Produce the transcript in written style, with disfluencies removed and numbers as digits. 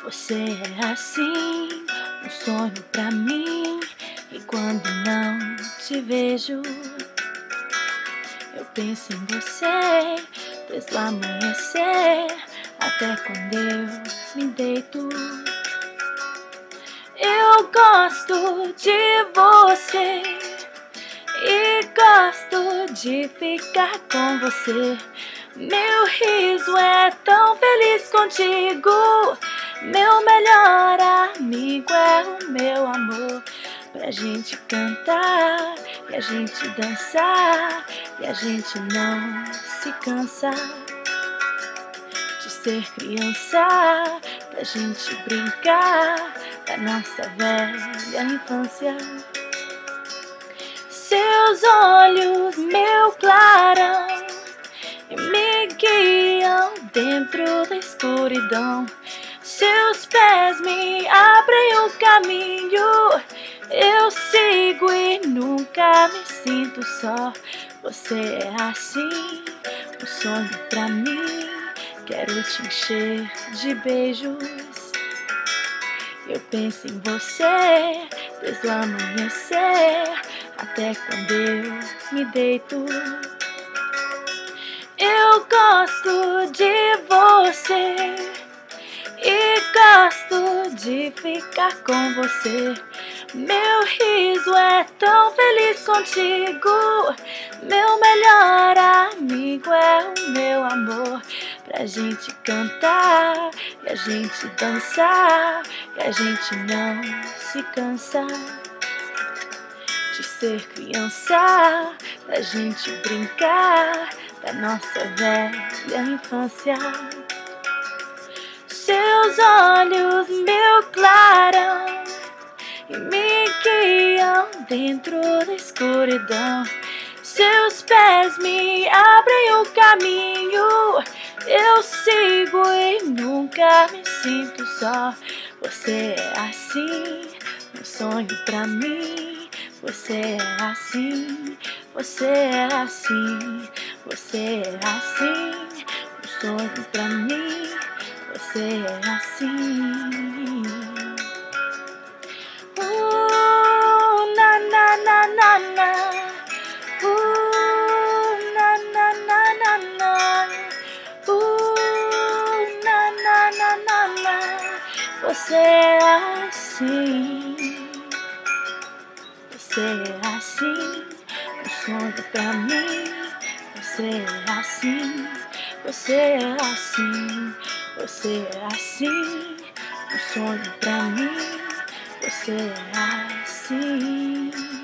Você é assim, um sonho pra mim. E quando não te vejo, eu penso em você desde o amanhecer até quando eu me deito. Eu gosto de você e gosto de ficar com você. Meu riso é tão feliz contigo. Meu melhor amigo é o meu amor. Pra gente cantar e a gente dançar e a gente não se cansa de ser criança, pra gente brincar da nossa velha infância. Seus olhos, meu clarão, me guiam dentro da escuridão. Seus pés me abrem o caminho. Eu sigo e nunca me sinto só. Você é assim, um sonho pra mim. Quero te encher de beijos. Eu penso em você desde o amanhecer até quando eu me deito. Eu gosto de você e gosto de ficar com você. Meu riso é tão feliz contigo. Meu melhor amigo é o meu amor. Pra gente cantar e a gente dançar e a gente não se cansa de ser criança, da gente brincar da nossa velha infância. Seus olhos, meu clarão, me guiam dentro da escuridão. Seus pés me abrem o caminho. Eu sigo e nunca me sinto só. Você é assim, um sonho pra mim. Você é assim, você é assim, você é assim, um sonho pra mim. Você é assim. Na na na na na. Na na na na na. Na na na na na. Você é assim. Você é assim, um sonho pra mim. Você é assim, você é assim, você é assim, um sonho pra mim. Você é assim.